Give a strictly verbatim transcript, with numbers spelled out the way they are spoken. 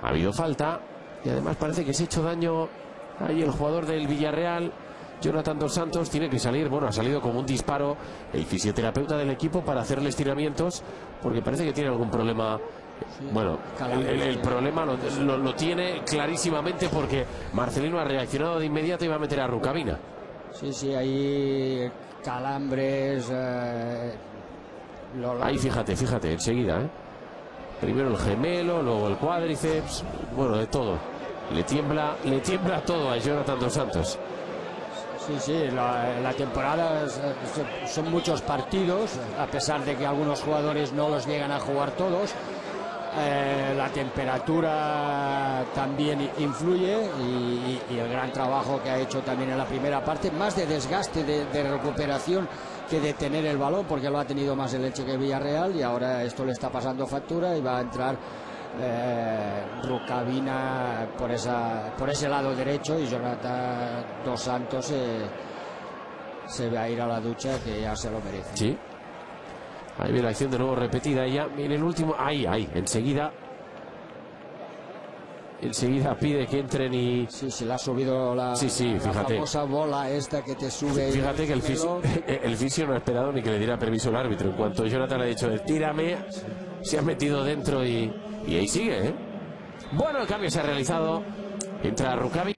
Ha habido falta y además parece que se ha hecho daño ahí el jugador del Villarreal, Jonathan Dos Santos. Tiene que salir, bueno, ha salido como un disparo el fisioterapeuta del equipo para hacerle estiramientos porque parece que tiene algún problema. Bueno, el, el, el problema lo, lo, lo tiene clarísimamente porque Marcelino ha reaccionado de inmediato y va a meter a Rukavina. Sí, sí, ahí calambres. Eh, lo, ahí fíjate, fíjate, enseguida, ¿eh? Primero el gemelo, luego el cuádriceps, bueno, de todo. Le tiembla, le tiembla todo a Jonathan Dos Santos. Sí, sí, la, la temporada son muchos partidos, a pesar de que algunos jugadores no los llegan a jugar todos. Eh, la temperatura también influye y, y el gran trabajo que ha hecho también en la primera parte, más de desgaste, de, de recuperación que de tener el balón, porque lo ha tenido más el Elche que Villarreal, y ahora esto le está pasando factura y va a entrar eh, Rukavina por, esa, por ese lado derecho, y Jonathan Dos Santos eh, se va a ir a la ducha, que ya se lo merece. Sí. Ahí viene la acción de nuevo repetida ya. Viene el último. Ahí, ahí. Enseguida. Enseguida pide que entren y. Sí, se le ha subido la, sí, sí, fíjate. la famosa bola esta que te sube. Fíjate que el fisio, el fisio no ha esperado ni que le diera permiso al árbitro. En cuanto Jonathan le ha dicho, tírame, se ha metido dentro y, y ahí sigue, ¿eh? Bueno, el cambio se ha realizado. Entra Rukavina.